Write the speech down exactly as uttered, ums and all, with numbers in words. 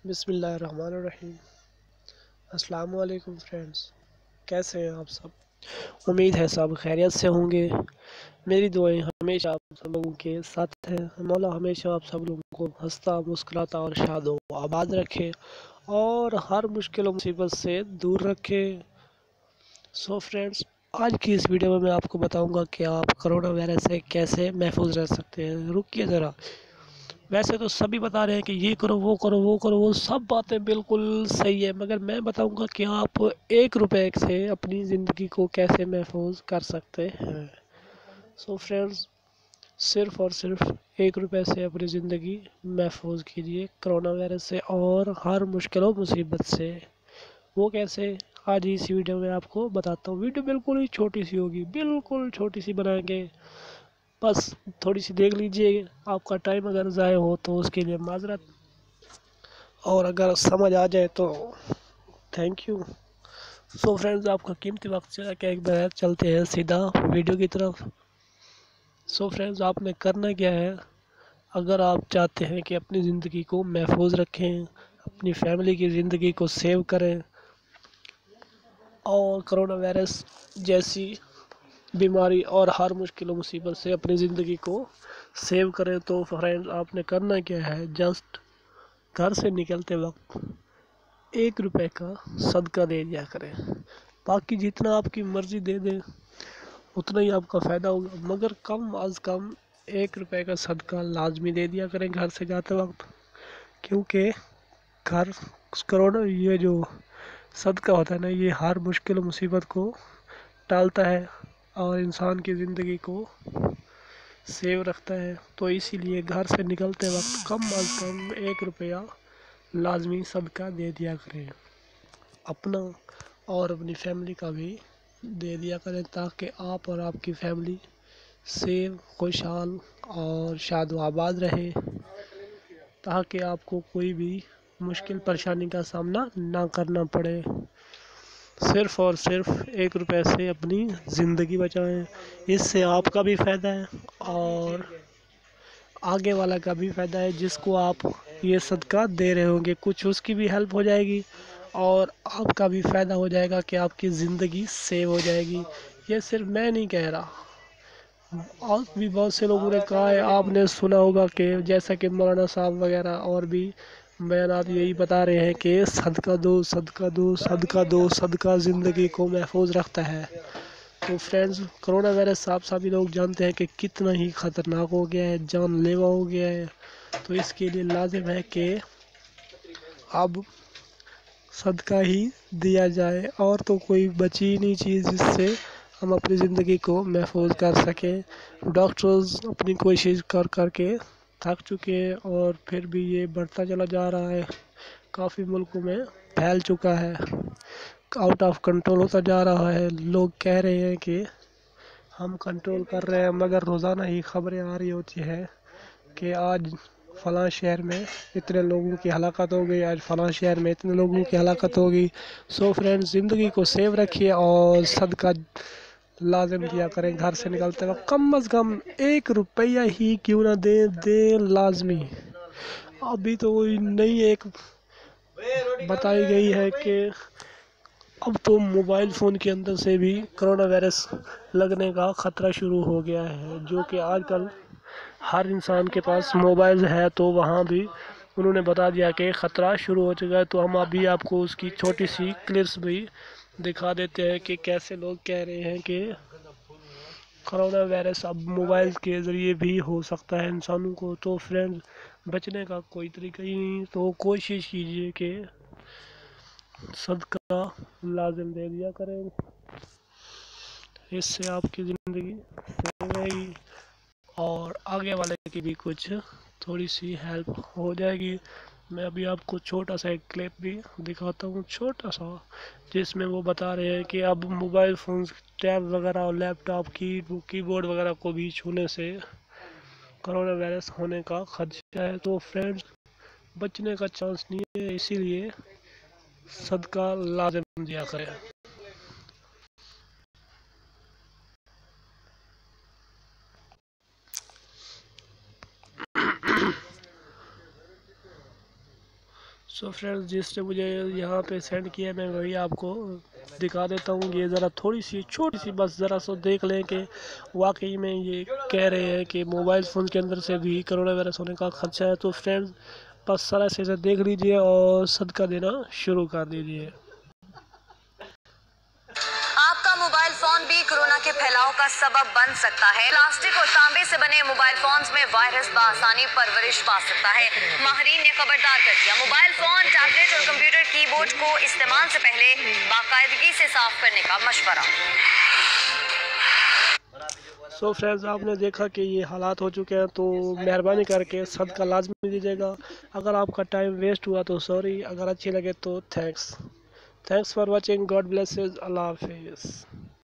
بسم اللہ الرحمن الرحیم۔ السلام علیکم فرینڈز، کیسے ہیں آپ سب؟ امید ہے سب خیریت سے ہوں گے۔ میری دعائیں ہمیشہ آپ سب لوگوں کے ساتھ ہیں۔ مولا ہمیشہ آپ سب لوگوں کو ہنستا مسکراتا اور شاد و آباد رکھے اور ہر مشکل و مصیبت سے دور رکھے۔ سو فرینڈز، آج کی اس ویڈیو میں میں آپ کو بتاؤں گا کہ آپ کرونا وائرس سے کیسے محفوظ رہ سکتے ہیں۔ رکیے ذرا، ویسے تو سبھی بتا رہے ہیں کہ یہ کرو وہ کرو وہ کرو، وہ سب باتیں بالکل صحیح ہے، مگر میں بتاؤں گا کہ آپ ایک روپے سے اپنی زندگی کو کیسے محفوظ کر سکتے ہیں۔ سو فرینڈز، صرف اور صرف ایک روپے سے اپنی زندگی محفوظ کیجیے کرونا وائرس سے اور ہر مشکل و مصیبت سے۔ وہ کیسے، آج اس ویڈیو میں آپ کو بتاتا ہوں۔ ویڈیو بالکل ہی چھوٹی سی ہوگی، بالکل چھوٹی سی بنائیں گے، بس تھوڑی سی دیکھ لیجئے۔ آپ کا ٹائم اگر ضائع ہو تو اس کے لیے معذرت، اور اگر سمجھ آ جائے تو تھینک یو۔ سو فرینڈز، آپ کا قیمتی وقت چلا کہ ایک بار چلتے ہیں سیدھا ویڈیو کی طرف۔ سو فرینڈز، آپ نے کرنا کیا ہے، اگر آپ چاہتے ہیں کہ اپنی زندگی کو محفوظ رکھیں، اپنی فیملی کی زندگی کو سیو کریں اور کرونا وائرس جیسی بیماری اور ہر مشکل و مصیبت سے اپنی زندگی کو سیو کریں، تو فرینڈز آپ نے کرنا کیا ہے، جسٹ گھر سے نکلتے وقت ایک روپے کا صدقہ دے دیا کریں۔ باقی جتنا آپ کی مرضی دے دیں اتنا ہی آپ کا فائدہ ہوگا، مگر کم از کم ایک روپے کا صدقہ لازمی دے دیا کریں گھر سے جاتے وقت، کیونکہ گھر کرونا یہ جو صدقہ ہوتا ہے نا، یہ ہر مشکل و مصیبت کو ٹالتا ہے اور انسان کی زندگی کو سیو رکھتا ہے۔ تو اسی لیے گھر سے نکلتے وقت کم از کم ایک روپیہ لازمی صدقہ دے دیا کریں، اپنا اور اپنی فیملی کا بھی دے دیا کریں، تاکہ آپ اور آپ کی فیملی سیو، خوشحال اور شاد و آباد رہے، تاکہ آپ کو کوئی بھی مشکل پریشانی کا سامنا نہ کرنا پڑے۔ صرف اور صرف ایک روپے سے اپنی زندگی بچائیں، اس سے آپ کا بھی فائدہ ہے اور آگے والا کا بھی فائدہ ہے، جس کو آپ یہ صدقہ دے رہے ہوں گے، کچھ اس کی بھی ہیلپ ہو جائے گی اور آپ کا بھی فائدہ ہو جائے گا کہ آپ کی زندگی سیو ہو جائے گی۔ یہ صرف میں نہیں کہہ رہا، اور بھی بہت سے لوگوں نے کہا ہے، آپ نے سنا ہوگا کہ جیسا کہ مولانا صاحب وغیرہ اور بھی بیانات یہی بتا رہے ہیں کہ صدقہ دو صدقہ دو صدقہ دو، صدقہ زندگی کو محفوظ رکھتا ہے۔ تو فرینڈز، کرونا وائرس آپ سبھی لوگ جانتے ہیں کہ کتنا ہی خطرناک ہو گیا ہے، جان لیوا ہو گیا ہے، تو اس کے لیے لازم ہے کہ اب صدقہ ہی دیا جائے، اور تو کوئی بچی نہیں چیز جس سے ہم اپنی زندگی کو محفوظ کر سکیں۔ ڈاکٹرز اپنی کوشش کر کر کے تھک چکے ہیں اور پھر بھی یہ بڑھتا چلا جا رہا ہے، کافی ملکوں میں پھیل چکا ہے، آؤٹ آف کنٹرول ہوتا جا رہا ہے۔ لوگ کہہ رہے ہیں کہ ہم کنٹرول کر رہے ہیں، مگر روزانہ ہی خبریں آ رہی ہوتی ہیں کہ آج فلاں شہر میں اتنے لوگوں کی ہلاکت ہو گئی، آج فلاں شہر میں اتنے لوگوں کی ہلاکت ہو گئی۔ سو فرینڈز، زندگی کو سیو رکھیے اور صدقہ لازم دیا کریں گھر سے نکلتے وقت، کم از کم ایک روپیہ ہی کیوں نہ دیں دیں لازمی۔ ابھی تو نئی ایک بتائی گئی ہے کہ اب تو موبائل فون کے اندر سے بھی کرونا وائرس لگنے کا خطرہ شروع ہو گیا ہے، جو کہ آج کل ہر انسان کے پاس موبائل ہے، تو وہاں بھی انہوں نے بتا دیا کہ خطرہ شروع ہو چکا ہے۔ تو ہم ابھی آپ کو اس کی چھوٹی سی کلپس بھی دکھا دیتے ہیں کہ کیسے لوگ کہہ رہے ہیں کہ کرونا وائرس اب موبائل کے ذریعے بھی ہو سکتا ہے انسانوں کو۔ تو فرینڈ، بچنے کا کوئی طریقہ ہی نہیں، تو کوشش کیجئے کہ صدقہ لازم دے دیا کریں، اس سے آپ کی زندگی سیو رہے گی اور آگے والے کی بھی کچھ تھوڑی سی ہیلپ ہو جائے گی۔ میں ابھی آپ کو چھوٹا سا ایک کلپ بھی دکھاتا ہوں، چھوٹا سا، جس میں وہ بتا رہے ہیں کہ اب موبائل فونز، ٹیب وغیرہ اور لیپ ٹاپ کی کی بورڈ وغیرہ کو بھی چھونے سے کرونا وائرس ہونے کا خدشہ ہے۔ تو فرینڈز، بچنے کا چانس نہیں ہے، اسی لیے صدقہ لازم دیا کریں۔ سو فرینڈز جس نے مجھے یہاں پہ سینڈ کیا میں وہی آپ کو دکھا دیتا ہوں. یہ ذرا تھوڑی سی چھوٹی سی بس ذرا سو دیکھ لیں کہ واقعی میں یہ کہہ رہے ہیں کہ موبائل فون کے اندر سے بھی کرونا وائرس ہونے کا خدشہ ہے. تو فرینڈز بس سارا سے دیکھ لیجئے اور صدقہ دینا شروع کر دیجئے. آپ کا موبائل فون بھی کورونا کے پھیلاؤ کا سبب بن سکتا ہے. پلاسٹک اور تانبے سے بنے موبائل فونز میں وائرس بآسانی پرورش پا سکتا ہے. ماہرین نے خبردار کر دیا موبائل فون، ٹیبلٹ اور کمپیوٹر کی بورڈ کو استعمال سے پہلے باقاعدگی سے صاف کرنے کا مشورہ. سو فرینڈز آپ نے دیکھا کہ یہ حالات ہو چکے ہیں، تو مہربانی کر کے صدقہ لازمی دیجیے گا. اگر آپ کا ٹائم ویسٹ ہوا تو سوری، اگر اچھی لگے تو thanks. Thanks for watching. God blesses. اللہ حافظ.